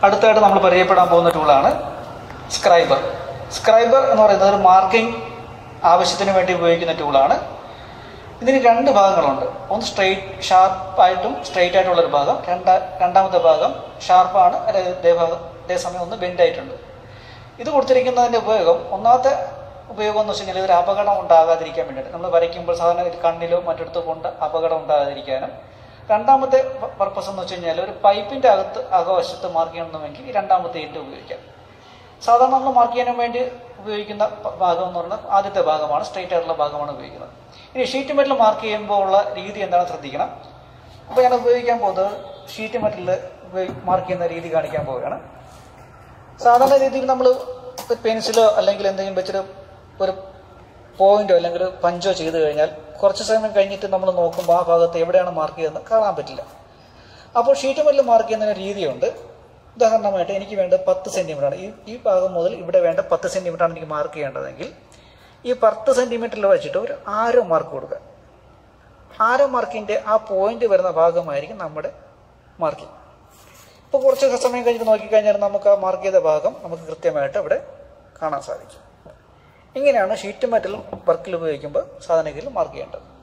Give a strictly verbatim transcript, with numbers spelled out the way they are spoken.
അടുത്തായിട്ട് നമ്മൾ പരിചയപ്പെടാൻ പോകുന്ന ടൂളാണ് സ്ക്രൈബർ. സ്ക്രൈബർ എന്ന് പറയുന്നത് ഒരു മാർക്കിംഗ് ആവശ്യത്തിന് വേണ്ടി ഉപയോഗിക്കുന്ന ടൂളാണ്. ഇതിന് രണ്ട് ഭാഗങ്ങളുണ്ട്. ഒന്ന് സ്ട്രെയിറ്റ് ഷാർപ്പായിട്ടും സ്ട്രെയിറ്റ് ആയിട്ടുള്ളൊരു ഭാഗം, രണ്ടാ രണ്ടാമത്തെ ഭാഗം ഷാർപ്പാണ്, അതേസമയം ഒന്ന് ബെൻഡായിട്ടുണ്ട്. ഇത് കൊടുത്തിരിക്കുന്നതിൻ്റെ ഉപയോഗം, ഒന്നാമത്തെ ഉപയോഗം എന്ന് വെച്ച് കഴിഞ്ഞാൽ ഇതൊരു അപകടം ഉണ്ടാകാതിരിക്കാൻ വേണ്ടിയിട്ട്, നമ്മൾ വരയ്ക്കുമ്പോൾ സാധാരണ കണ്ണിലോ മറ്റെടുത്തോ കൊണ്ട് അപകടം ഉണ്ടാകാതിരിക്കാനും. രണ്ടാമത്തെ പർപ്പസ് എന്ന് വെച്ച് കഴിഞ്ഞാൽ ഒരു പൈപ്പിൻ്റെ അകത്ത് അകവശത്ത് മാർക്ക് ചെയ്യണമെന്നുവെങ്കിൽ ഈ രണ്ടാമത്തെ എൻഡ് ഉപയോഗിക്കാം. സാധാരണ നമ്മൾ മാർക്ക് ചെയ്യാൻ വേണ്ടി ഉപയോഗിക്കുന്ന ഭാഗം എന്ന് പറഞ്ഞാൽ ആദ്യത്തെ ഭാഗമാണ്, സ്ട്രെയിറ്റ് ആയിട്ടുള്ള ഭാഗമാണ് ഉപയോഗിക്കുന്നത്. ഇനി ഷീറ്റ് മെറ്റൽ മാർക്ക് ചെയ്യുമ്പോൾ ഉള്ള രീതി എന്താണെന്ന് ശ്രദ്ധിക്കണം. അപ്പോൾ ഞാൻ ഉപയോഗിക്കാൻ പോകുന്നത് ഷീറ്റ് മെറ്റലിൽ മാർക്ക് ചെയ്യുന്ന രീതി കാണിക്കാൻ പോവുകയാണ്. സാധാരണ രീതിയിൽ നമ്മൾ പെൻസിലോ അല്ലെങ്കിൽ എന്തെങ്കിലും വെച്ചിട്ട് ഒരു പോയിന്റോ അല്ലെങ്കിൽ ഒരു പഞ്ചോ ചെയ്ത് കഴിഞ്ഞാൽ കുറച്ച് സമയം കഴിഞ്ഞിട്ട് നമ്മൾ നോക്കുമ്പോൾ ആ ഭാഗത്ത് എവിടെയാണ് മാർക്ക് ചെയ്തതെന്ന് കാണാൻ പറ്റില്ല. അപ്പോൾ ഷീറ്റ് മെറ്റൽ മാർക്ക് ചെയ്യുന്നതിന് രീതിയുണ്ട്. ഉദാഹരണമായിട്ട് എനിക്ക് വേണ്ട പത്ത് സെൻറ്റിമീറ്ററാണ്, ഈ ഈ ഭാഗം മുതൽ ഇവിടെ വേണ്ട പത്ത് സെൻറ്റിമീറ്ററാണ് എനിക്ക് മാർക്ക് ചെയ്യേണ്ടതെങ്കിൽ ഈ പത്ത് സെൻറ്റിമീറ്ററിൽ വെച്ചിട്ട് ഒരു ആരോ മാർക്ക് കൊടുക്കുക. ആരോ മാർക്കിൻ്റെ ആ പോയിന്റ് വരുന്ന ഭാഗമായിരിക്കും നമ്മുടെ മാർക്കിങ്. ഇപ്പോൾ കുറച്ച് സമയം കഴിഞ്ഞിട്ട് നോക്കിക്കഴിഞ്ഞാൽ നമുക്ക് ആ മാർക്ക് ചെയ്ത ഭാഗം നമുക്ക് കൃത്യമായിട്ട് ഇവിടെ കാണാൻ സാധിക്കും. ഇങ്ങനെയാണ് ഷീറ്റ് മെറ്റൽ വർക്കിൽ ഉപയോഗിക്കുമ്പോൾ സാധാരണഗതിയിൽ മാർക്ക് ചെയ്യേണ്ടത്.